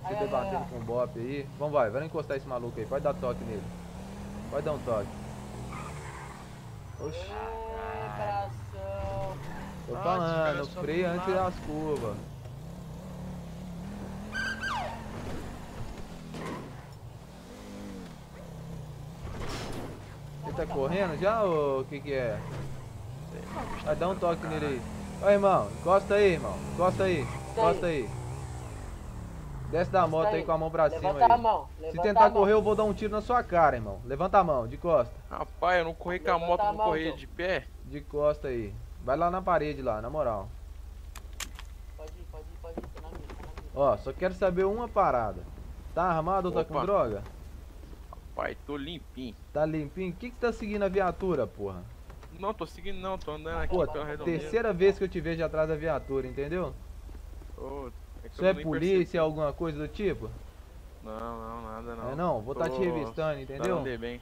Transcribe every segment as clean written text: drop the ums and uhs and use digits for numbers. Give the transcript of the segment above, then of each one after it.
Você debatendo com o Bop aí. Vamos, vai encostar esse maluco aí. Pode dar toque nele. Pode dar um toque. Oxi. Coração. Tô falando, freia antes das curvas. Ele tá correndo já ou o que é? Vai dar um toque nele aí. Ó, irmão, encosta aí, irmão. Encosta aí. Encosta aí. Desce da moto aí com a mão pra cima aí. Se tentar correr, eu vou dar um tiro na sua cara, irmão. Levanta a mão, de costa. Rapaz, eu não corri com a moto, vou correr de pé. De costa aí. Vai lá na parede lá, na moral. Pode ir, tô na minha. Ó, só quero saber uma parada. Tá armado ou tá com droga? Rapaz, tô limpinho. Tá limpinho? O que você tá seguindo a viatura, porra? Não, tô seguindo não, tô andando aqui. Pô, terceira vez que eu te vejo atrás da viatura, entendeu? Isso é polícia, é alguma coisa do tipo? Não, nada não. É não? Vou tá te revistando, entendeu? Bem.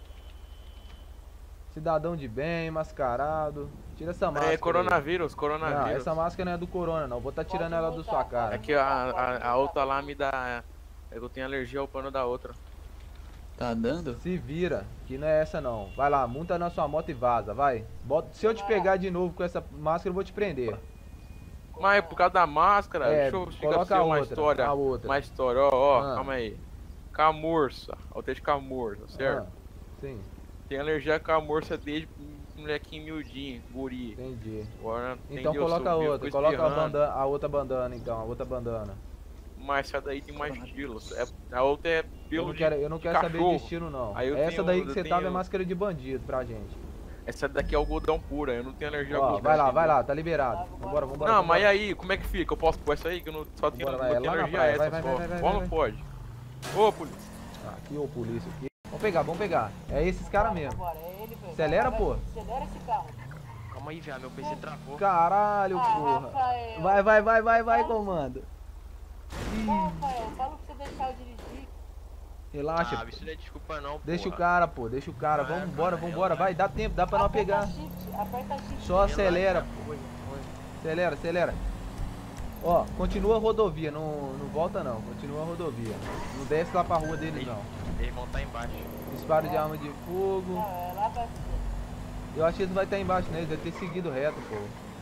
Cidadão de bem, mascarado. Tira essa máscara. É coronavírus. Não, essa máscara não é do corona, não. Vou tá tirando ela da sua cara. É que a outra lá me dá... É que eu tenho alergia ao pano da outra. Tá andando? Se vira, que não é essa não. Vai lá, monta na sua moto e vaza, vai. Se eu te pegar de novo com essa máscara, eu vou te prender. Mas é por causa da máscara, deixa eu explicar uma história. Uma história, ó, calma aí. Camurça, o texto camurça, certo? Sim. Tem alergia com a morsa desde molequinho miudinho, guri. Entendi. Agora, então coloca outra, coloca a outra bandana então, a outra bandana. Mas essa daí tem mais estilos. A outra é pelo eu não quero saber de estilo não. Essa daí que você tava é máscara de bandido pra gente. Essa daqui é algodão pura, eu não tenho alergia ao algodão. Vai lá, tá liberado. Vambora. Não, mas aí, como é que fica? Eu posso pôr essa aí que eu não só tenho alergia a essa só. Como pode? Ô, polícia. Aqui, ô polícia aqui. Vamos pegar. É esses caras mesmo. Acelera, pô. Acelera esse carro. Calma aí, velho, meu PC travou. Caralho, porra. Vai, comando. Rafael, fala pra você deixar eu dirigir. Relaxa. Isso não é desculpa não, Deixa o cara, pô. Vambora. Vai, dá tempo, dá pra não pegar. Aperta shift. Só acelera, pô. Acelera. Ó, continua a rodovia, não volta não. Continua a rodovia. Não desce lá pra rua deles não. Eles vão estar embaixo. Disparo de arma de fogo. Não, é lá pra... Eu acho que eles não vai estar embaixo, né? Eles devem ter seguido reto, pô.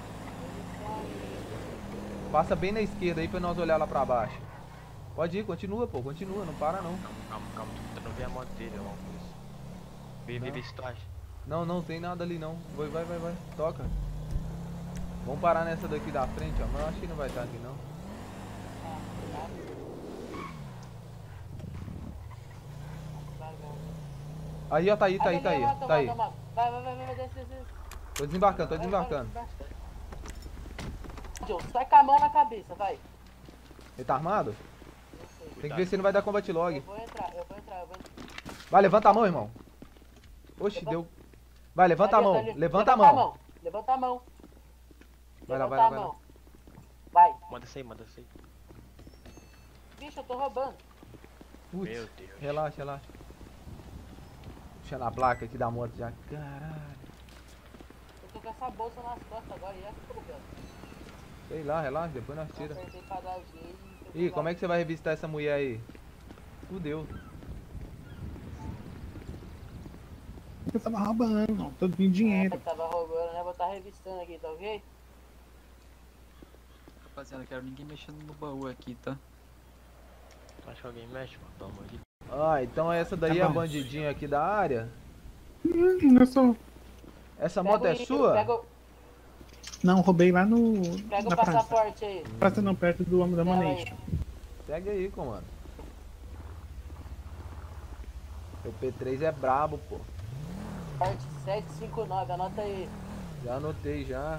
Passa bem na esquerda aí pra nós olhar lá pra baixo. Pode ir, continua, pô. Continua, não para não. Calma. Tu não vê a moto dele, irmão. Vê se tu acha. Não tem nada ali não. Vai. Toca. Vamos parar nessa daqui da frente, ó. Mas eu acho que não vai estar aqui não. Aí, ó, tá aí. Vai, desce. Tô desembarcando. Sai com a mão na cabeça, vai. Ele tá armado? Tem que ver se ele não vai dar combat log. Eu vou entrar. Vai, levanta a mão, irmão. Oxi, deu. Vai, levanta a mão. Levanta a mão. Vai lá. Vai. Manda isso aí. Bicho, eu tô roubando. Putz, Meu Deus. Relaxa. Puxando a placa aqui da moto já. Caralho. Eu tô com essa bolsa nas costas agora e essa tudo bem. Sei lá, relaxa, depois nós tira. Apertei pra dar jeito. Ih, como é que você vai revistar essa mulher aí? Fudeu. Eu tava roubando, não. Tô pedindo dinheiro. Eu tava roubando, né? Vou estar revistando aqui, tá ok? Rapaziada, quero ninguém mexendo no baú aqui, tá? Acho que alguém mexe, mano, pelo amor de Deus. Ah, então essa daí é a bandidinha aqui da área? Eu sou. Essa moto é sua? Não, roubei lá no... Pega o passaporte aí. Praça não, perto do homem da Manation. Pega aí, comando. O P3 é brabo, pô. Parte 759, anota aí. Já anotei, já.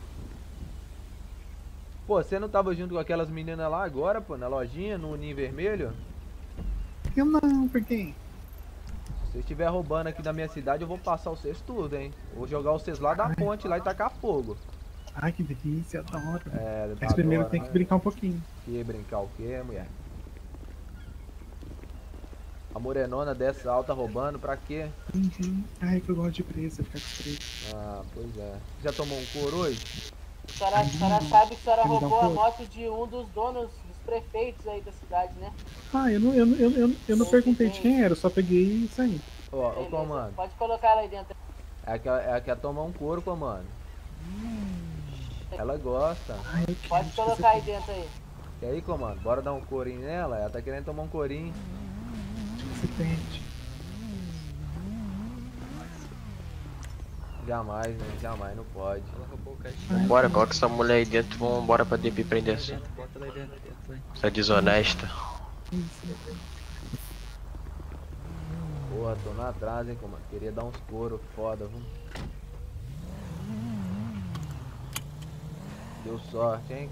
Pô, você não tava junto com aquelas meninas lá agora, pô, na lojinha, no Ninho Vermelho? Eu não, por quê? Se você estiver roubando aqui da minha cidade, eu vou passar vocês tudo, hein? Vou jogar vocês lá da ponte lá e tacar fogo. Ai, que delícia, adoro. Mas primeiro tem que brincar um pouquinho. Que brincar o quê, mulher? A morenona dessa alta roubando, pra quê? Ai, que eu gosto de preço, ficar com preço. Ah, pois é. Já tomou um couro hoje? A senhora sabe que a senhora roubou a moto de um dos donos prefeitos aí da cidade, né? Ah, eu não perguntei de quem era, eu só peguei e saí. Ó, ô comando. Pode colocar ela aí dentro. Ela quer tomar um couro, comando. Ela gosta. Ai, Pode colocar aí dentro aí. E aí, comando? Bora dar um corinho nela? Ela tá querendo tomar um corinho. Você pede. Jamais, né? Jamais, não pode. Vambora, coloca essa mulher aí dentro e vambora pra DP prender essa. Essa desonesta. Porra, tô na atrás, hein, comando. Queria dar uns couro foda, viu? Deu sorte, hein?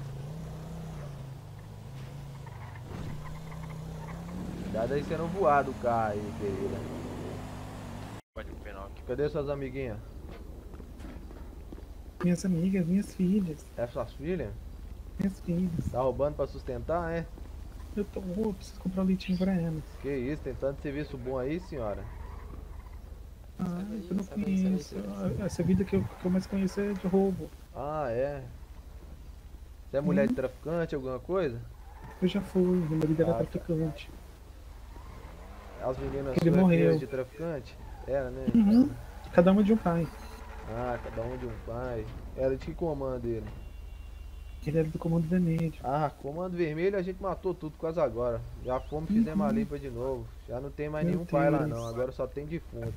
Cuidado aí sendo voado o carro aí, querida. Pode ir pro penal aqui. Cadê suas amiguinhas? Minhas amigas, minhas filhas. É suas filhas? Minhas filhas. Tá roubando pra sustentar, é? Eu preciso comprar um leitinho pra elas. Que isso, tem tanto serviço bom aí, senhora? Ah, eu não conheço. Essa vida que eu mais conheço é de roubo. Ah, é? Você é mulher de traficante, alguma coisa? Eu já fui, meu marido era tá. traficante. As meninas Ele suas morreu. filhas de traficante? Era, né? Uhum. Cada uma de um pai. Ah, cada um de um pai. Era de que comando ele? Ele era do Comando Vermelho. Ah, comando vermelho a gente matou tudo quase agora. Já fomos, fizemos a limpa de novo. Já não tem mais Meu nenhum pai lá Deus. não, agora só tem defunto.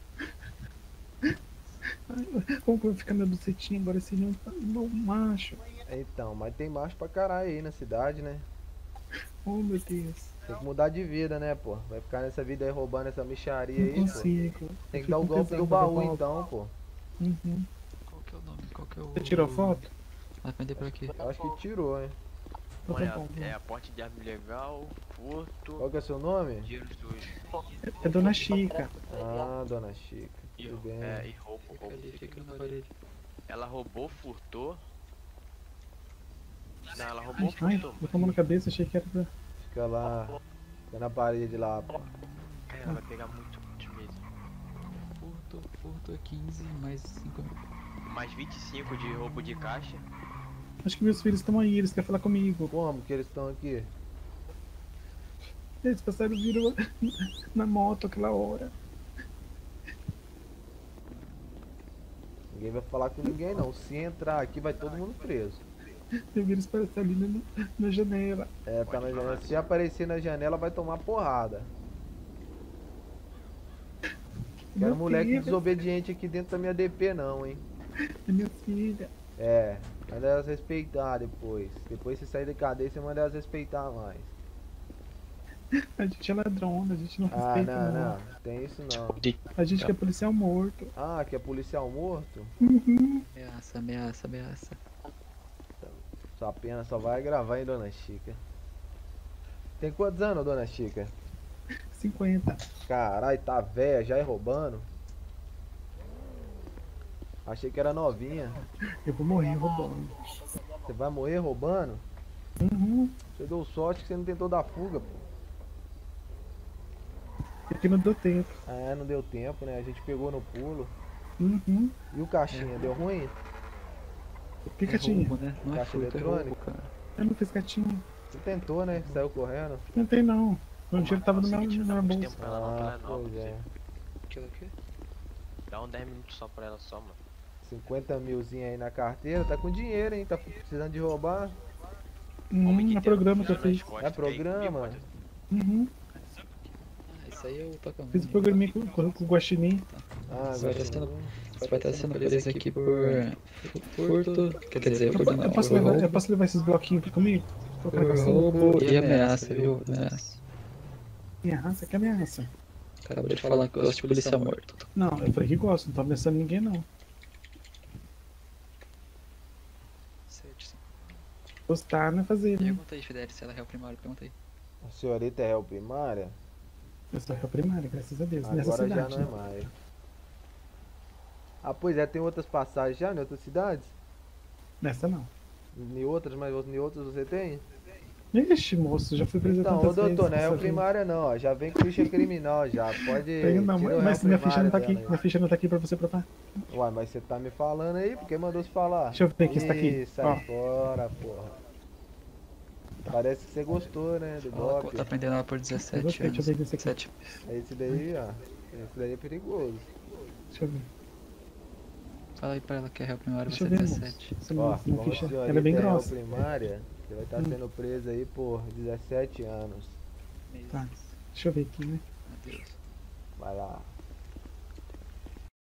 Ai, como que vai ficar minha bucetinha agora se não tá um macho? Então, mas tem macho pra caralho aí na cidade, né? Oh, meu Deus. Tem que mudar de vida, né, pô? Vai ficar nessa vida aí roubando essa micharia Não aí, pô. consigo. Tem que dar o golpe do baú então, pô. Uhum. Qual que é o nome? Qual que é o... Você tirou foto? Ah, mandei por aqui. Eu acho que tirou, hein? Então tá bom. É aporte de arma ilegal, furto, Qual que é o seu nome? dinheiro sujo. É Dona Chica. Ah, dona Chica. E, Tudo bem. e roubo. Fica ali, fica na parede. Ela roubou, furtou. Não, ela roubou, Ai, furtou. botou a mão na cabeça, achei que era pra... Fica lá. Fica na parede lá, pô. Ela vai pegar muito mesmo. Furto é 15, mais 5 mil. Mais 25 de roubo de caixa. Acho que meus filhos estão aí, eles querem falar comigo. Como que eles estão aqui? Eles passaram viram na moto aquela hora. Ninguém vai falar com ninguém não. Se entrar aqui vai todo mundo preso. Eu vi eles parecendo ali na janela. É, tá na janela. Se aparecer na janela vai tomar porrada. Quero Meu moleque filho, desobediente aqui dentro da minha DP não, hein. é minha filha. É, manda elas respeitar depois. Depois você sair da cadeia, você manda elas respeitar mais. A gente é ladrona, a gente não Ah, respeita não, tem isso não. A gente que é policial morto. Ah, que é policial morto? Uhum. Ameaça. Sua pena só vai gravar, hein, dona Chica. Tem quantos anos, dona Chica? 50. Caralho, tá velha já e roubando. Achei que era novinha. Eu vou morrer roubando. Você vai morrer roubando? Uhum. Você deu sorte que você não tentou dar fuga, pô. Porque não deu tempo. Ah, não deu tempo, né? A gente pegou no pulo. Uhum. E o caixinha, deu ruim? Picatinha. Roubo, né? Não é Caixa furto, é eletrônica? roubo, cara. Eu não fiz gatinho. Você tentou, né? Saiu correndo. Não tem não. O dinheiro tava no meu, na minha bolsa. Tempo ela não, Ah, ela pois é. Aquilo aqui? Dá um 10 minutos só pra ela só, mano. 50 milzinho aí na carteira. Tá com dinheiro, hein? Tá precisando de roubar. É programa que eu fiz. É programa? Uhum. Ah, isso aí eu toco a Fiz o programinha com o Guaxinim. Ah, Você vai agora estar Você vai estar sendo preso aqui por furto, quer dizer, por Eu posso levar esses bloquinhos comigo? roubo e ameaça, viu? Ameaça. Ameaça? Que ameaça? Acabou de falar que gosta de policial morto. Não, eu falei que gosto, não tô ameaçando ninguém não. Certo. Gostar não é fazer, né? Pergunta aí, Fidel, se ela é réu primário, pergunta aí. A senhorita é réu primária? Eu sou réu primário, graças a Deus. Nessa Agora já cidade. não é mais. Ah, pois é, tem outras passagens já em outras cidades? Nessa não. Em outras, mas em outras você tem? Ixi, moço, já fui preso Então, ô tantas vezes. doutor, não é réu nessa vida. primária não, ó. Já vem com ficha criminal já. Pode. Tenho não, tira o mas réu minha ficha não tá primário aqui. dela Minha ficha não tá aqui pra você provar. aí. Uai, mas você tá me falando aí, porque mandou se falar. Deixa eu ver aqui, está aqui. Ih, sai Ó. fora, porra. Parece que você gostou, né, do golpe. Tá prendendo ela por 17 gostei, anos. deixa eu ver esse aqui. É esse daí, ó. Esse daí é perigoso. Deixa eu ver. Fala aí pra ela que é réu primário, Deixa você eu é ver, 17. Ó, ficha. como o senhor Ela é bem é réu grossa. primária, você vai estar sendo preso aí por 17 anos. Tá, deixa eu ver aqui, né? Adeus. Vai lá.